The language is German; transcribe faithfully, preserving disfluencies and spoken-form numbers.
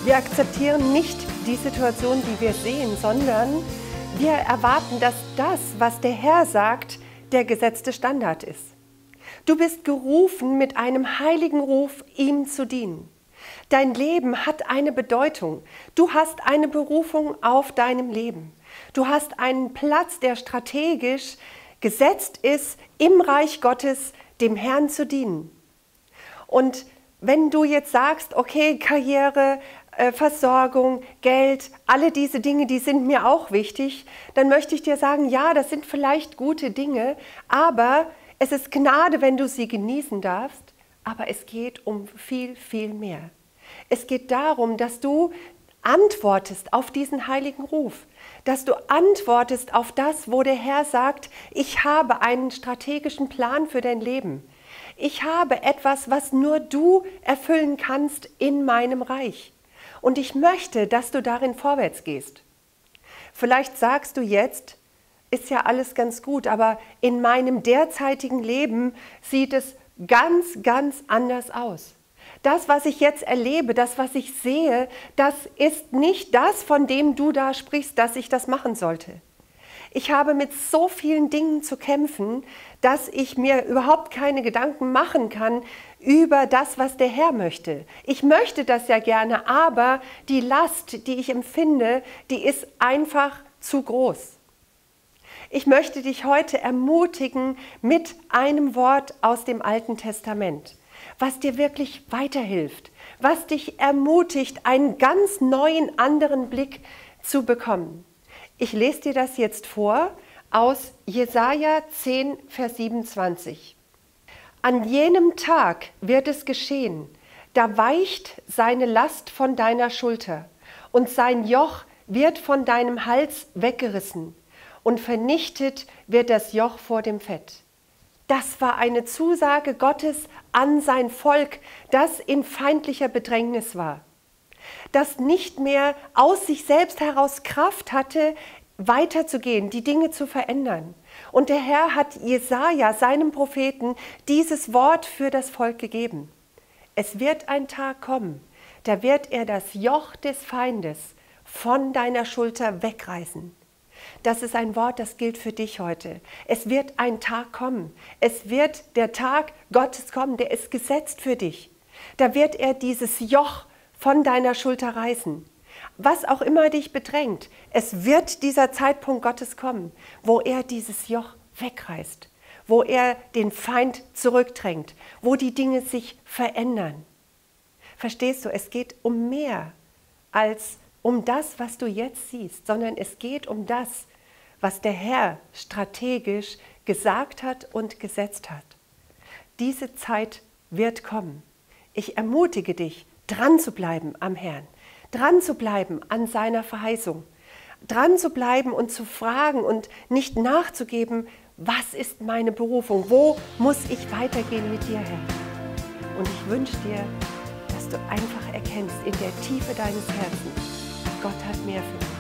Wir akzeptieren nicht die Situation, die wir sehen, sondern wir erwarten, dass das, was der Herr sagt, der gesetzte Standard ist. Du bist gerufen, mit einem heiligen Ruf ihm zu dienen. Dein Leben hat eine Bedeutung. Du hast eine Berufung auf deinem Leben. Du hast einen Platz, der strategisch gesetzt ist, im Reich Gottes dem Herrn zu dienen. Und wenn du jetzt sagst, okay, Karriere, äh, Versorgung, Geld, alle diese Dinge, die sind mir auch wichtig, dann möchte ich dir sagen, ja, das sind vielleicht gute Dinge, aber es ist Gnade, wenn du sie genießen darfst, aber es geht um viel, viel mehr. Es geht darum, dass du antwortest auf diesen heiligen Ruf, dass du antwortest auf das, wo der Herr sagt, ich habe einen strategischen Plan für dein Leben. Ich habe etwas, was nur du erfüllen kannst in meinem Reich. Und ich möchte, dass du darin vorwärts gehst. Vielleicht sagst du jetzt, ist ja alles ganz gut, aber in meinem derzeitigen Leben sieht es ganz, ganz anders aus. Das, was ich jetzt erlebe, das, was ich sehe, das ist nicht das, von dem du da sprichst, dass ich das machen sollte. Ich habe mit so vielen Dingen zu kämpfen, dass ich mir überhaupt keine Gedanken machen kann über das, was der Herr möchte. Ich möchte das ja gerne, aber die Last, die ich empfinde, die ist einfach zu groß. Ich möchte dich heute ermutigen mit einem Wort aus dem Alten Testament, was dir wirklich weiterhilft, was dich ermutigt, einen ganz neuen, anderen Blick zu bekommen. Ich lese dir das jetzt vor aus Jesaja zehn, Vers siebenundzwanzig. An jenem Tag wird es geschehen, da weicht seine Last von deiner Schulter und sein Joch wird von deinem Hals weggerissen und vernichtet wird das Joch vor dem Fett. Das war eine Zusage Gottes an sein Volk, das in feindlicher Bedrängnis war, das nicht mehr aus sich selbst heraus Kraft hatte, weiterzugehen, die Dinge zu verändern. Und der Herr hat Jesaja, seinem Propheten, dieses Wort für das Volk gegeben. Es wird ein Tag kommen, da wird er das Joch des Feindes von deiner Schulter wegreißen. Das ist ein Wort, das gilt für dich heute. Es wird ein Tag kommen. Es wird der Tag Gottes kommen, der ist gesetzt für dich. Da wird er dieses Joch von deiner Schulter reißen. Was auch immer dich bedrängt, es wird dieser Zeitpunkt Gottes kommen, wo er dieses Joch wegreißt, wo er den Feind zurückdrängt, wo die Dinge sich verändern. Verstehst du, es geht um mehr als um das, was du jetzt siehst, sondern es geht um das, was der Herr strategisch gesagt hat und gesetzt hat. Diese Zeit wird kommen. Ich ermutige dich, dran zu bleiben am Herrn, dran zu bleiben an seiner Verheißung, dran zu bleiben und zu fragen und nicht nachzugeben, was ist meine Berufung, wo muss ich weitergehen mit dir, Herr? Und ich wünsche dir, dass du einfach erkennst in der Tiefe deines Herzens, Gott hat mehr für dich.